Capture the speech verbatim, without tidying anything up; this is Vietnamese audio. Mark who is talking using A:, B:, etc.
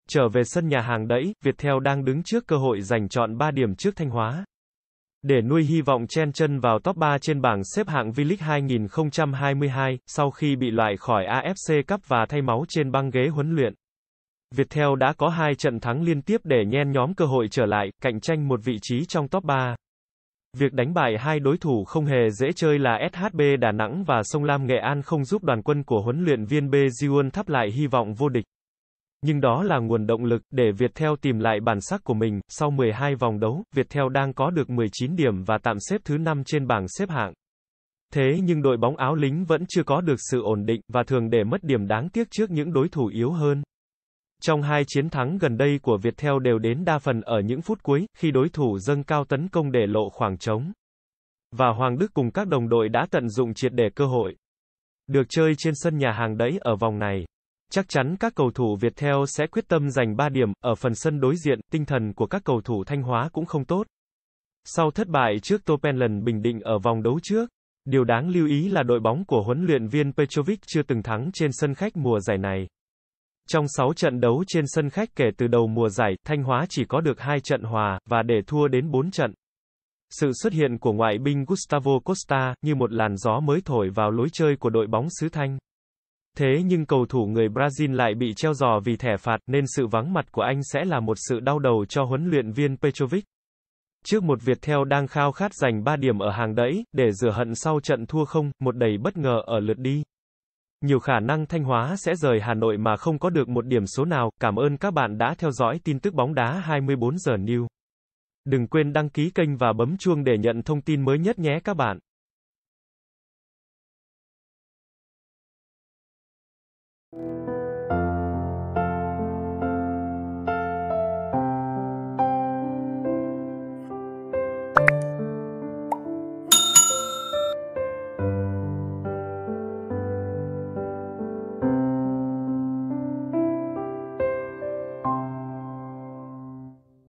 A: Trở về sân nhà hàng đẫy, Viettel đang đứng trước cơ hội giành chọn ba điểm trước Thanh Hóa. Để nuôi hy vọng chen chân vào top ba trên bảng xếp hạng V-League hai không hai hai, sau khi bị loại khỏi a ép xê Cup và thay máu trên băng ghế huấn luyện, Viettel đã có hai trận thắng liên tiếp để nhen nhóm cơ hội trở lại, cạnh tranh một vị trí trong top ba. Việc đánh bại hai đối thủ không hề dễ chơi là ét hát bê Đà Nẵng và Sông Lam Nghệ An không giúp đoàn quân của huấn luyện viên Bae Ji-won thắp lại hy vọng vô địch. Nhưng đó là nguồn động lực để Viettel tìm lại bản sắc của mình. Sau mười hai vòng đấu, Viettel đang có được mười chín điểm và tạm xếp thứ năm trên bảng xếp hạng. Thế nhưng đội bóng áo lính vẫn chưa có được sự ổn định, và thường để mất điểm đáng tiếc trước những đối thủ yếu hơn. Trong hai chiến thắng gần đây của Viettel đều đến đa phần ở những phút cuối, khi đối thủ dâng cao tấn công để lộ khoảng trống. Và Hoàng Đức cùng các đồng đội đã tận dụng triệt để cơ hội. Được chơi trên sân nhà hàng đẫy ở vòng này, chắc chắn các cầu thủ Viettel sẽ quyết tâm giành ba điểm. Ở phần sân đối diện, tinh thần của các cầu thủ Thanh Hóa cũng không tốt. Sau thất bại trước Topenland Bình Định ở vòng đấu trước, điều đáng lưu ý là đội bóng của huấn luyện viên Petrovic chưa từng thắng trên sân khách mùa giải này. Trong sáu trận đấu trên sân khách kể từ đầu mùa giải, Thanh Hóa chỉ có được hai trận hòa, và để thua đến bốn trận. Sự xuất hiện của ngoại binh Gustavo Costa, như một làn gió mới thổi vào lối chơi của đội bóng xứ Thanh. Thế nhưng cầu thủ người Brazil lại bị treo giò vì thẻ phạt, nên sự vắng mặt của anh sẽ là một sự đau đầu cho huấn luyện viên Petrovic. Trước một Viettel đang khao khát giành ba điểm ở hàng đẫy, để rửa hận sau trận thua không một đầy bất ngờ ở lượt đi. Nhiều khả năng Thanh Hóa sẽ rời Hà Nội mà không có được một điểm số nào. Cảm ơn các bạn đã theo dõi tin tức bóng đá hai mươi bốn giờ News. Đừng quên đăng ký kênh và bấm chuông để nhận thông tin mới nhất nhé các bạn.